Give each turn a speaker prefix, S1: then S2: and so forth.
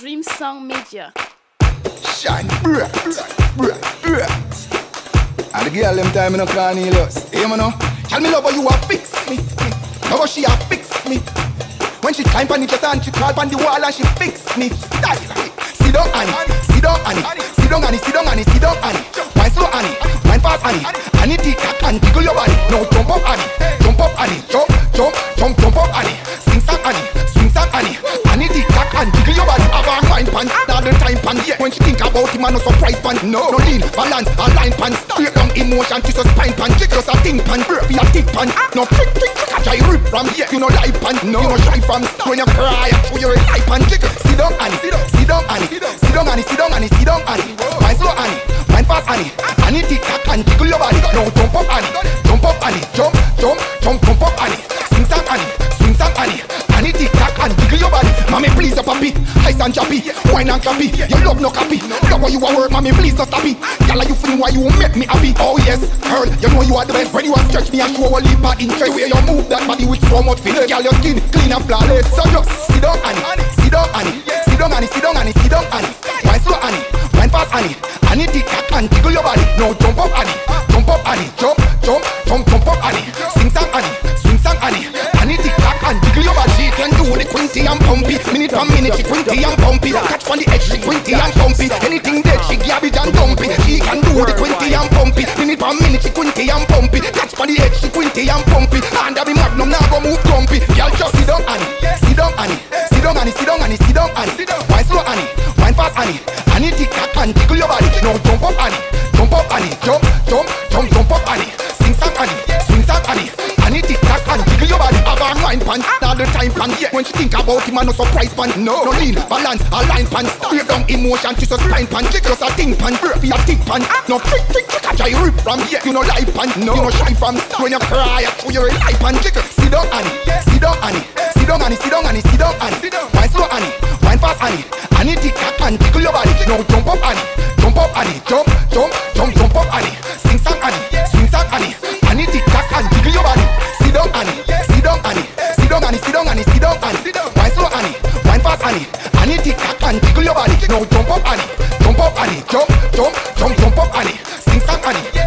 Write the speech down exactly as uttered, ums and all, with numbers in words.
S1: Dream Song Media.
S2: Shine bright, bright, bright. And the girl them time in a Cornelius. Hey, man, no. Tell me love how you a fix me. Love how she a fix me. When she climb on the chest and she crawl on the wall and she fix me. Style. Sit down, Annie. Sit down, Annie. Sit down, Annie. Sit down, Annie. Sit down, Annie. Wine slow, Annie. Wine fast, Annie. Annie tick tock and tickle your body. Now jump up, Annie. Jump up, Annie. Jump, jump, jump, jump up, Annie. Swing song, Annie. Swing song, Annie. Annie tick tock and tickle your body. Have a wine pan, all the time pan. Yeah. When she think about him, no surprise pan. No, no lean, balance, a line pan. Straight down emotion, she just spine pan. She just a think pan, be a tick pan. No trick, trick, trick, catch I rip from here. You know lie pan, no, you know shy from. When you cry, I show you a lie pan. Sit down, Annie. Sit down, sit down, Annie. Sit down, Annie. Sit down, Annie. Sit down, Annie. Wine slow, Annie. Wine fast, Annie. Annie tick tock and tickle your body. Now jump up, Annie. Jump up, Annie. Jump, jump, jump, jump up, Annie. Swing song, Annie. Swing song, Annie. Annie tick tock and tickle your body. Mommy, please, a papi. Ice and choppy. Wine and clappy. You love no copy. Love how you a work, mommy, please don't stop it. Girl, you feeling why you make me happy? Oh yes, girl, you know you are the best. When you a stretch me and show a leap of interest. The way you move that body with so much feel. Girl, your skin clean and flawless. So just sit down, Annie. Sit down, Annie. Sit down, Annie. Sit down, Annie. Sit down, Annie. Wine slow, Annie. Wine fast, Annie. Annie tick tock and tickle your body. Now jump up, Annie. Jump up, Annie. Jump, jump, jump, jump up, Annie. Sing song, Annie. Swing song, Annie. Annie tick tock and tickle your body. She can do the quinty and pumpy. Minute from minute, she quinty and pumpy. Catch from the edge, she quinty and pumpy. Anything dead, she garbage and dumpy. She can do the quinty and pumpy. Minute from minute, she quinty and pumpy. Catch from the edge, she quinty and pumpy. And I be magnum now go move grumpy. Girl, just sit down, Annie. Sit down, Annie. Sit down, Annie. Sit down, Annie. Sit down, Annie. Wine slow, Annie. Wine fast, Annie. Annie tick tock and tickle your body. Now jump up, Annie. Jump up, Annie. Jump, jump, jump, jump up, Annie. Sing song, Annie. Swing song, Annie. Annie tick tock and tickle your body. Have a wine pan, all the time pan. Yeah. When she think about him, no surprise pan. No, no lean, balance, a line pan. Straight down emotion, she just spine pan. She just a think pan, be a tick pan. No trick, trick, trick, catch I rip from here. You know lie pan, no, you know shy from. When you cry, I show you a lie pan. Sit down, Annie. Sit down, Annie. Sit down, Annie. Sit down, Annie. Sit down, Annie. Wine slow, Annie. Wine fast, Annie. Annie tick tock and tickle your body. Now jump up, Annie. Jump up, Annie. Jump, jump, jump, jump up, Annie. Sing song, Annie. Swing song, Annie. Annie tick tock and tickle your body. Sit down, Annie. Sit down, Annie. Sit down, Annie. Sit down, Annie. Sit down, Annie. Wine slow, Annie. Wine fast, Annie. Annie tick tock and tickle your body. Now jump up, Annie. Jump up, Annie. Jump, jump, jump, jump up, Annie. Sing song, Annie.